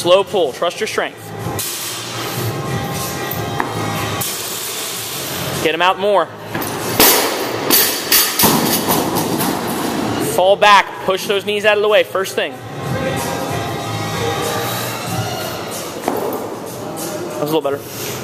Slow pull. Trust your strength. Get them out more. Fall back. Push those knees out of the way. First thing. That was a little better.